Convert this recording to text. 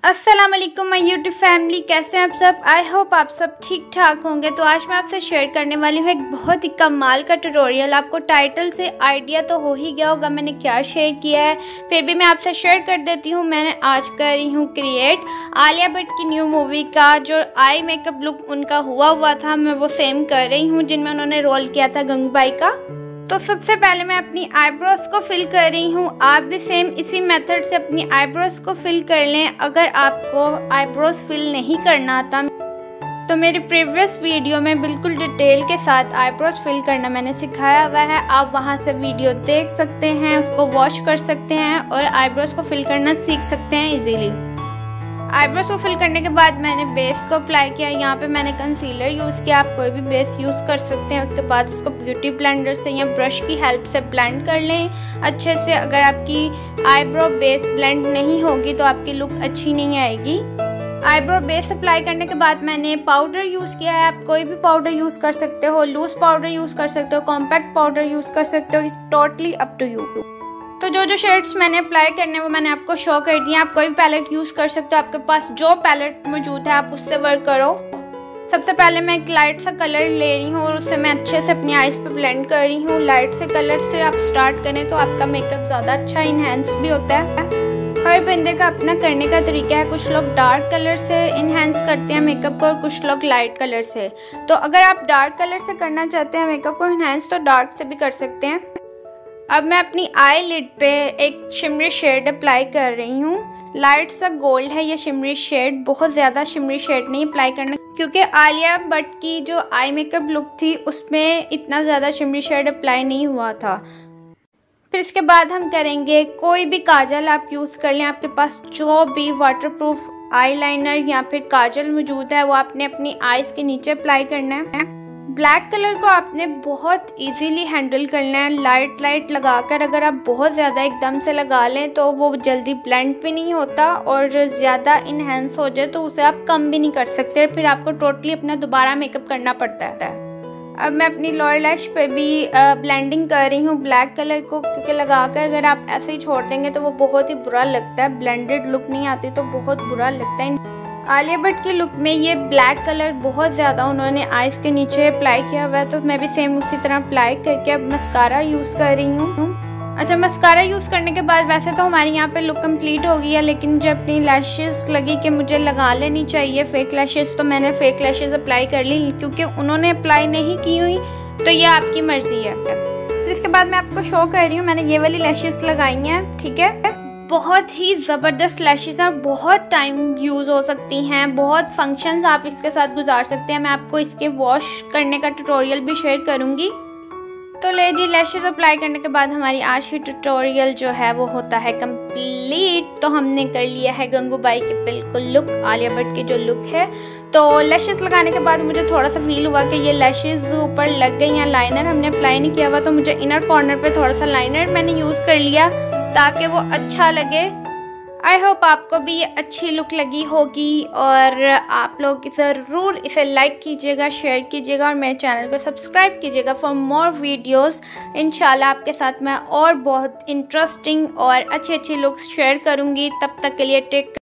अस्सलाम वालेकुम my YouTube family, कैसे हैं आप सब। आई होप आप सब ठीक ठाक होंगे। तो आज मैं आपसे शेयर करने वाली हूँ एक बहुत ही कमाल का ट्यूटोरियल। आपको टाइटल से आइडिया तो हो ही गया होगा मैंने क्या शेयर किया है, फिर भी मैं आपसे शेयर कर देती हूँ। मैंने आज कर रही हूँ क्रिएट आलिया भट्ट की न्यू मूवी का जो आई मेकअप लुक उनका हुआ था, मैं वो सेम कर रही हूँ जिनमें उन्होंने रोल किया था गंगूबाई का। तो सबसे पहले मैं अपनी आईब्रोज को फिल कर रही हूँ। आप भी सेम इसी मेथड से अपनी आईब्रोज को फिल कर लें। अगर आपको आईब्रोज फिल नहीं करना आता तो मेरी प्रीवियस वीडियो में बिल्कुल डिटेल के साथ आईब्रोज फिल करना मैंने सिखाया हुआ है, आप वहां से वीडियो देख सकते हैं, उसको वॉच कर सकते हैं और आईब्रोज को फिल करना सीख सकते हैं इजीली। आईब्रोज को फिल करने के बाद मैंने बेस को अप्लाई किया। यहाँ पे मैंने कंसीलर यूज़ किया, आप कोई भी बेस यूज़ कर सकते हैं। उसके बाद उसको ब्यूटी ब्लेंडर से या ब्रश की हेल्प से ब्लेंड कर लें अच्छे से। अगर आपकी आईब्रो बेस ब्लेंड नहीं होगी तो आपकी लुक अच्छी नहीं आएगी। आईब्रो बेस अप्लाई करने के बाद मैंने पाउडर यूज़ किया है। आप कोई भी पाउडर यूज़ कर सकते हो, लूज पाउडर यूज़ कर सकते हो, कॉम्पैक्ट पाउडर यूज़ कर सकते हो, टोटली अप टू यू। तो जो शेड्स मैंने अप्लाई करने वो मैंने आपको शो कर दिया। आप कोई भी पैलेट यूज़ कर सकते हो, आपके पास जो पैलेट मौजूद है आप उससे वर्क करो। सबसे पहले मैं एक लाइट सा कलर ले रही हूँ और उससे मैं अच्छे से अपनी आईज पे ब्लेंड कर रही हूँ। लाइट से कलर से आप स्टार्ट करें तो आपका मेकअप ज़्यादा अच्छा इन्हेंस भी होता है। हर बंदे का अपना करने का तरीका है। कुछ लोग डार्क कलर से इन्हेंस करते हैं मेकअप को और कुछ लोग लाइट कलर से। तो अगर आप डार्क कलर से करना चाहते हैं मेकअप को इन्हेंस तो डार्क से भी कर सकते हैं। अब मैं अपनी आई लिड पे एक शिमरी शेड अप्लाई कर रही हूँ। लाइट सा गोल्ड है ये शिमरी शेड, बहुत ज़्यादा शिमरी शेड नहीं अप्लाई करना क्योंकि आलिया भट्ट की जो आई मेकअप लुक थी उसमें इतना ज़्यादा शिमरी शेड अप्लाई नहीं हुआ था। फिर इसके बाद हम करेंगे कोई भी काजल आप यूज़ कर लें। आपके पास जो भी वाटरप्रूफ आईलाइनर या फिर काजल मौजूद है वो आपने अपनी आईज़ के नीचे अप्लाई करना है। ब्लैक कलर को आपने बहुत इजीली हैंडल करना है। लाइट लगाकर अगर आप बहुत ज़्यादा एकदम से लगा लें तो वो जल्दी ब्लेंड भी नहीं होता और ज़्यादा इन्हेंस हो जाए तो उसे आप कम भी नहीं कर सकते, फिर आपको टोटली अपना दोबारा मेकअप करना पड़ता है। अब मैं अपनी लोअर लैश पे भी ब्लेंडिंग कर रही हूँ ब्लैक कलर को, क्योंकि लगाकर अगर आप ऐसे ही छोड़ देंगे तो वो बहुत ही बुरा लगता है, ब्लेंडेड लुक नहीं आती तो बहुत बुरा लगता है। आलिया भट्ट की लुक में ये ब्लैक कलर बहुत ज़्यादा उन्होंने आईज के नीचे अप्लाई किया हुआ है, तो मैं भी सेम उसी तरह अप्लाई करके अब मस्कारा यूज़ कर रही हूँ। अच्छा, मस्कारा यूज़ करने के बाद वैसे तो हमारी यहाँ पे लुक कंप्लीट हो गई है, लेकिन मुझे अपनी लैशेस लगी कि मुझे लगा लेनी चाहिए फेक लैशेस, तो मैंने फेक लैशेस अप्लाई कर ली। क्योंकि उन्होंने अप्लाई नहीं की हुई तो ये आपकी मर्ज़ी है। फिर इसके बाद मैं आपको शो कर रही हूँ, मैंने ये वाली लैशेस लगाई हैं, ठीक है। बहुत ही ज़बरदस्त लैशेस हैं, बहुत टाइम यूज़ हो सकती हैं, बहुत फंक्शंस आप इसके साथ गुजार सकते हैं। मैं आपको इसके वॉश करने का ट्यूटोरियल भी शेयर करूँगी। तो ले जी, लैशेस अप्लाई करने के बाद हमारी आज की ट्यूटोरियल जो है वो होता है कंप्लीट। तो हमने कर लिया है गंगूबाई की बिल्कुल लुक, आलिया भट्ट की जो लुक है। तो लैशेस लगाने के बाद मुझे थोड़ा सा फील हुआ कि ये लैशेस ऊपर लग गई हैं, लाइनर हमने अप्लाई नहीं किया हुआ, तो मुझे इनर कॉर्नर पे थोड़ा सा लाइनर मैंने यूज़ कर लिया ताकि वो अच्छा लगे। आई होप आपको भी ये अच्छी लुक लगी होगी और आप लोग ज़रूर इसे लाइक कीजिएगा, शेयर कीजिएगा और मेरे चैनल को सब्सक्राइब कीजिएगा फॉर मोर वीडियोस। इंशाल्लाह आपके साथ मैं और बहुत इंटरेस्टिंग और अच्छी लुक्स शेयर करूँगी। तब तक के लिए टेक